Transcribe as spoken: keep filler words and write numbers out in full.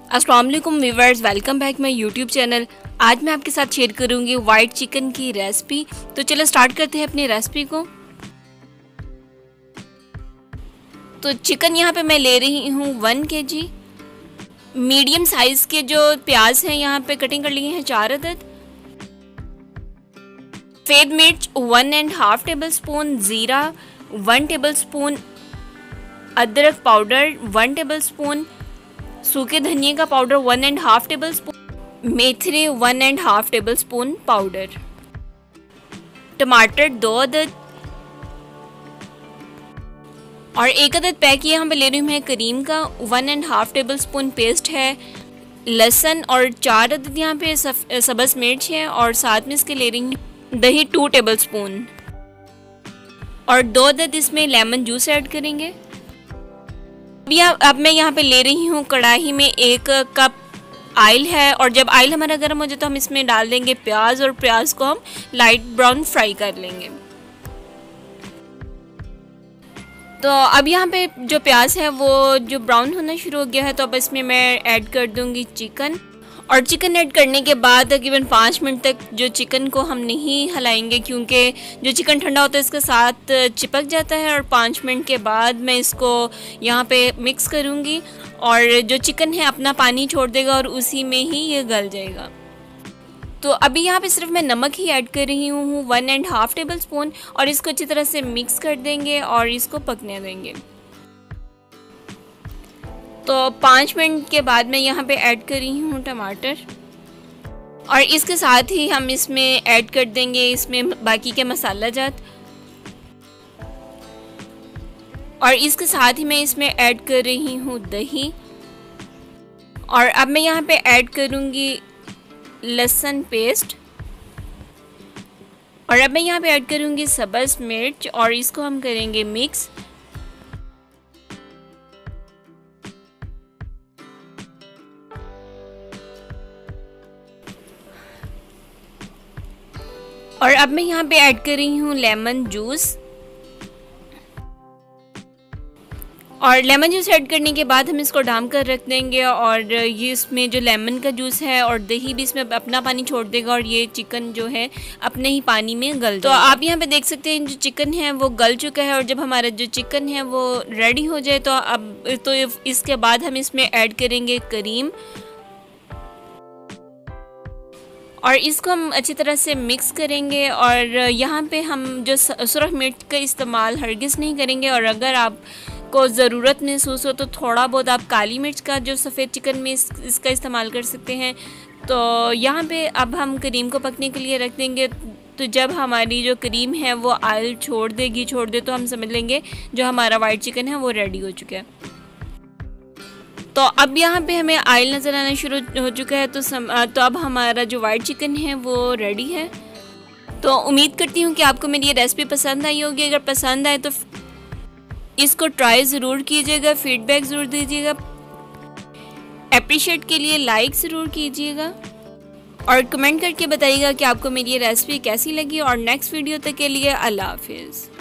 अस्सलाम वालेकुम viewers, welcome back my YouTube channel. आज मैं आपके साथ शेयर करूंगी वाइट चिकन की रेसिपी। तो चलो स्टार्ट करते हैं अपनी रेसिपी को। तो चिकन यहाँ पे मैं ले रही हूँ वन के जी। मीडियम साइज़ के जो प्याज हैं यहाँ पे कटिंग कर लिए हैं चार अदद। सफ़ेद मिर्च one and half tablespoon, ज़ीरा वन टेबल स्पून, अदरक पाउडर वन टेबल स्पून, सूखे धनिया का powder one and half tablespoon, मेथी one and half tablespoon powder, टमाटर दो अदद और एक अदद पैक यहाँ पे ले रही हूँ मैं करीम का, one and half tablespoon paste है, लहसुन और चार अदद यहाँ पे सब्ज़ मिर्च है और साथ में इसके ले रही हूँ दही टू टेबल स्पून और दो अदद इसमें लेमन जूस ऐड करेंगे। अब मैं यहाँ पे ले रही हूँ कढ़ाई में एक कप ऑयल है और जब ऑयल हमारा गर्म हो जाए तो हम इसमें डाल देंगे प्याज और प्याज को हम लाइट ब्राउन फ्राई कर लेंगे। तो अब यहाँ पे जो प्याज है वो जो ब्राउन होना शुरू हो गया है तो अब इसमें मैं ऐड कर दूँगी चिकन और चिकन ऐड करने के बाद तकरीबन पाँच मिनट तक जो चिकन को हम नहीं हिलाएंगे क्योंकि जो चिकन ठंडा होता है इसके साथ चिपक जाता है। और पाँच मिनट के बाद मैं इसको यहाँ पे मिक्स करूँगी और जो चिकन है अपना पानी छोड़ देगा और उसी में ही ये गल जाएगा। तो अभी यहाँ पे सिर्फ मैं नमक ही ऐड कर रही हूँ one and half tablespoon और इसको अच्छी तरह से मिक्स कर देंगे और इसको पकने देंगे। तो पाँच मिनट के बाद मैं यहाँ पे ऐड कर रही हूँ टमाटर और इसके साथ ही हम इसमें ऐड कर देंगे इसमें बाकी के मसाला जात और इसके साथ ही मैं इसमें ऐड कर रही हूँ दही और अब मैं यहाँ पे ऐड करूँगी लहसुन पेस्ट और अब मैं यहाँ पे ऐड करूँगी सब्ज़ मिर्च और इसको हम करेंगे मिक्स। और अब मैं यहाँ पे ऐड कर रही हूँ लेमन जूस और लेमन जूस ऐड करने के बाद हम इसको ढाम कर रख देंगे और ये इसमें जो लेमन का जूस है और दही भी इसमें अपना पानी छोड़ देगा और ये चिकन जो है अपने ही पानी में गल। तो आप यहाँ पे देख सकते हैं जो चिकन है वो गल चुका है और जब हमारा जो चिकन है वो रेडी हो जाए तो अब तो इसके बाद हम इसमें ऐड करेंगे करीम और इसको हम अच्छी तरह से मिक्स करेंगे। और यहाँ पे हम जो सुरख मिर्च का इस्तेमाल हरगिज़ नहीं करेंगे और अगर आपको ज़रूरत महसूस हो तो थोड़ा बहुत आप काली मिर्च का जो सफ़ेद चिकन में इस, इसका इस्तेमाल कर सकते हैं। तो यहाँ पे अब हम करीम को पकने के लिए रख देंगे। तो जब हमारी जो करीम है वो ऑयल छोड़ देगी छोड़ दे तो हम समझ लेंगे जो हमारा वाइट चिकन है वो रेडी हो चुका है। तो अब यहाँ पे हमें ऑयल नज़र आना शुरू हो चुका है तो सम, तो अब हमारा जो वाइट चिकन है वो रेडी है। तो उम्मीद करती हूँ कि आपको मेरी ये रेसिपी पसंद आई होगी। अगर पसंद आए तो इसको ट्राई ज़रूर कीजिएगा, फीडबैक ज़रूर दीजिएगा, अप्रिशिएट के लिए लाइक ज़रूर कीजिएगा और कमेंट करके बताइएगा कि आपको मेरी ये रेसिपी कैसी लगी। और नेक्स्ट वीडियो तक के लिए अल्लाह हाफिज़।